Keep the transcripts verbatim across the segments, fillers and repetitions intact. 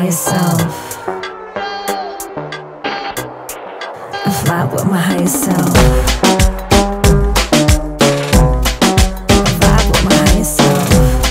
higher self. I fly with my higher self. I vibe with my higher self.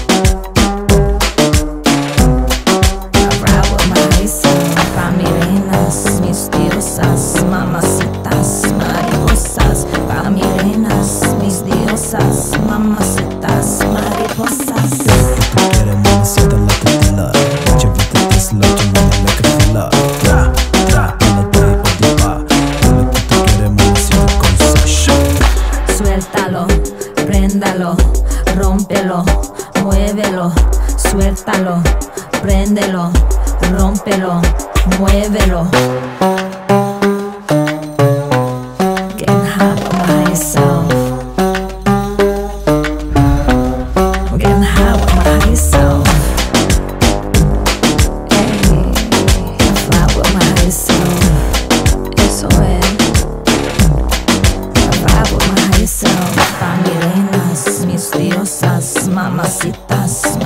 I ride with my higher self. Pa' mis reinas, mis diosas, mamacitas, mariposas. Pa' mis reinas, mis diosas, mamacitas, mariposas. Tú quieres mamacita la que te la Llévate Tesla, tu money la que te la Tra, tra, a la tape of the bar. Dile que tú quieres mamacita con sushi. Suéltalo, préndalo, rómpelo, muévelo. Suéltalo, préndelo, rómpelo, muévelo. Getting high with my higher self. Getting high with my higher self. Hey, I fly with my higher self. Eso es. I ride with my higher self. Pa' mis reinas, mis diosas, mamacitas.